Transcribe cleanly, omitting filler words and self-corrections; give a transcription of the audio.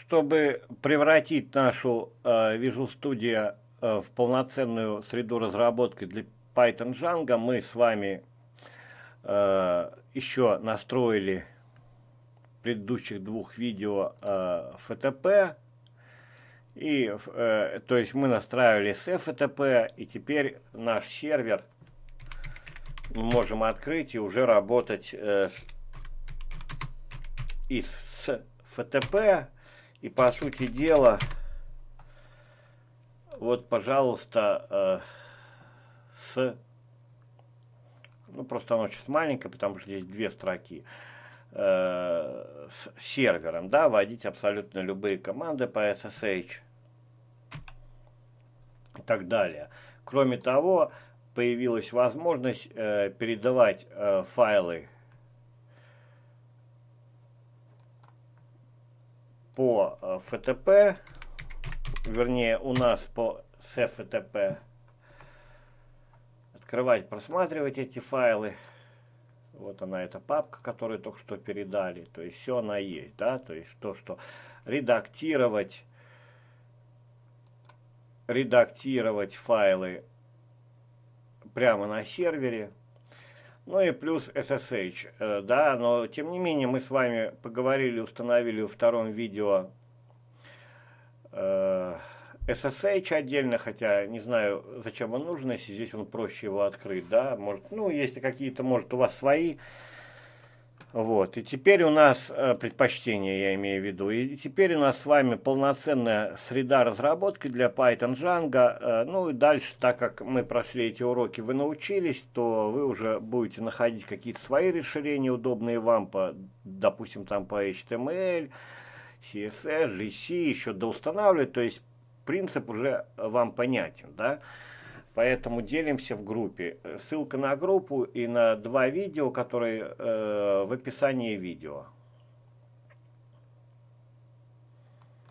Чтобы превратить нашу Visual Studio в полноценную среду разработки для Python Django, мы с вами еще настроили в предыдущих двух видео FTP. И, то есть мы настраивали с FTP, и теперь наш сервер мы можем открыть и уже работать и с FTP. И по сути дела, вот, пожалуйста, ну просто оно сейчас маленькое, потому что здесь две строки, с сервером, да, вводить абсолютно любые команды по SSH и так далее. Кроме того, появилась возможность передавать файлы по FTP, вернее у нас по SFTP, открывать, просматривать эти файлы. Вот она, эта папка, которую только что передали. То есть все она есть, да, то есть то, что редактировать файлы прямо на сервере. Ну и плюс SSH, да, но тем не менее мы с вами поговорили, установили во втором видео SSH отдельно, хотя не знаю, зачем он нужен, если здесь он проще его открыть, да, может, ну, если какие-то, может, у вас свои, вот, и теперь у нас предпочтения, я имею в виду, и теперь у нас с вами полноценная среда разработки для Python Django, ну, и дальше, так как мы прошли эти уроки, вы научились, то вы уже будете находить какие-то свои решения, удобные вам, по, допустим, там по HTML, CSS, GC, еще доустанавливать, то есть принцип уже вам понятен, да? Поэтому делимся в группе. Ссылка на группу и на два видео, которые в описании видео.